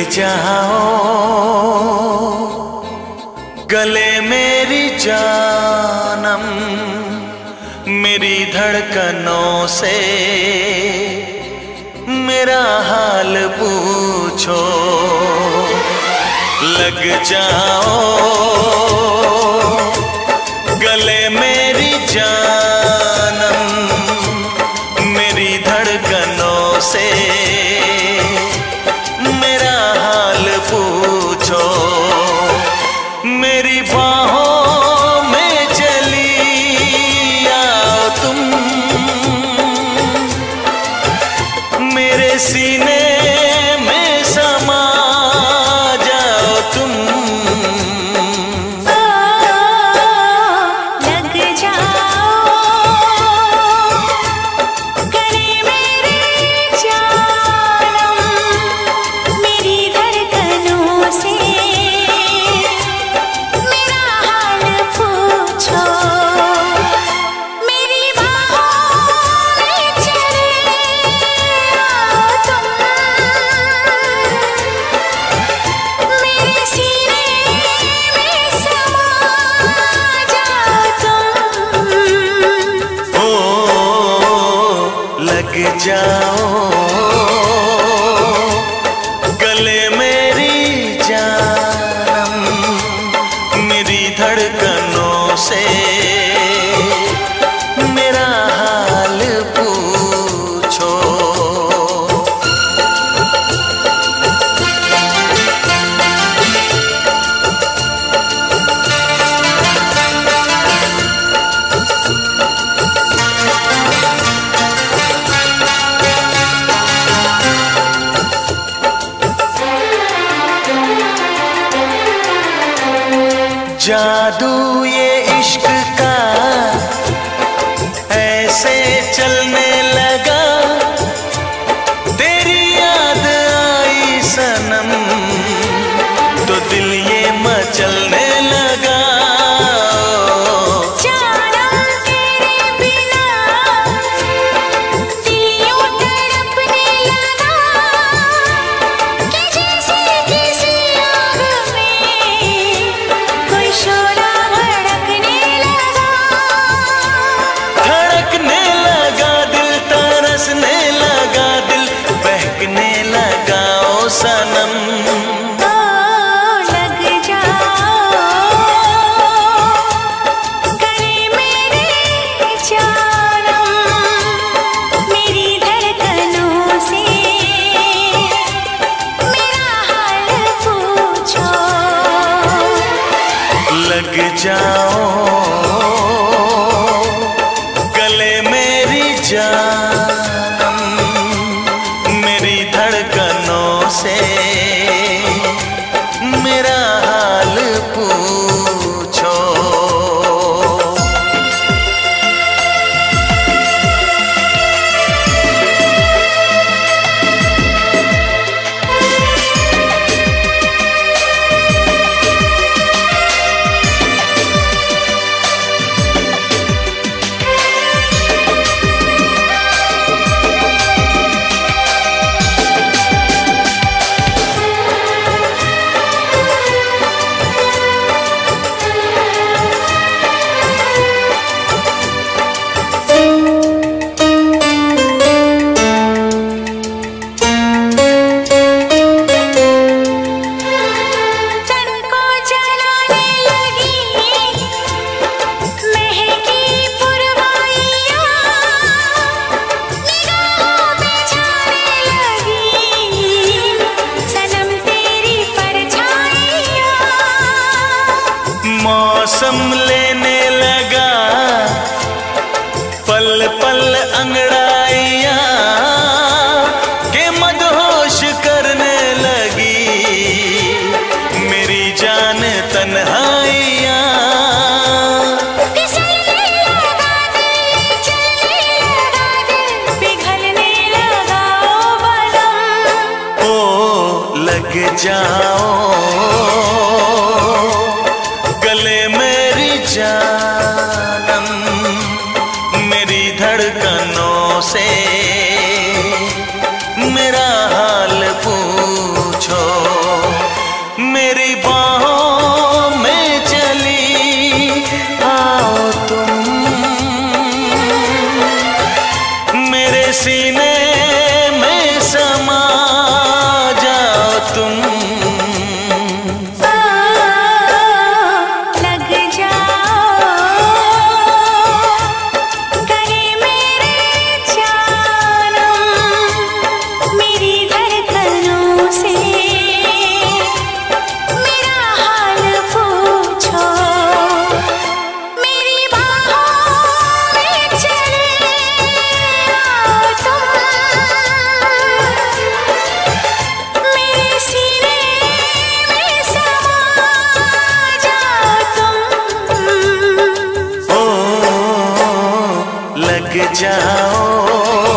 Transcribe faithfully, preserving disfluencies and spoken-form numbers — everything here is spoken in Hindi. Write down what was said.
जाओ गले मेरी जानम, मेरी धड़कनों से मेरा हाल पूछो। लग जाओ गले मेरी जानम, मेरी धड़कनों से मेरा हाल पूछो। मेरी बाहों में चली आओ तुम, मेरे सीने में समा जाओ तुम। लग जाओ गले मेरे जानम, मेरी धड़कनों से मेरा हाल पूछो। मेरी बाहों में चले आओ तुम, मेरे सीने में समा जाओ तुम। ओ लग जाओ गले मेरी जानम, मेरी धड़कनों से मेरा हाल पूछो। जादू ये इश्क का ऐसे चलने लगा, तेरी याद आई सनम तो दिल ये मचलने लगा। जानम तेरे बिना दिल यूं तड़पने लगा, कि जैसे किसी आग में कोई शोला भड़कने लगा। धड़कने लगा दिल, तरसने लगा दिल, बहकने लगा ओ सनम। ओ लग जाओ गले मेरे जानम, मेरी धड़कनों से मेरा हाल पूछो। लग जाओ गले मेरी जानम, मेरी धड़कनों से मेरा हाल पूछो। तन को जलाने लगी महकी पुरवाइयाँ, निगाहों में छाने लगी सनम तेरी परछाइयाँ। मौसम लेने लगा पल पल अंगड़ाइयाँ, के मदहोश करने लगी मेरी जान तन्हाइयाँ। फिसलने लगा दिल, चलने लगा दिल, पिघलने लगा ओ बलम। ओ लग जाओ गले मेरी जानम, मेरी धड़कनों से मेरा हाल पूछो। लग जाओ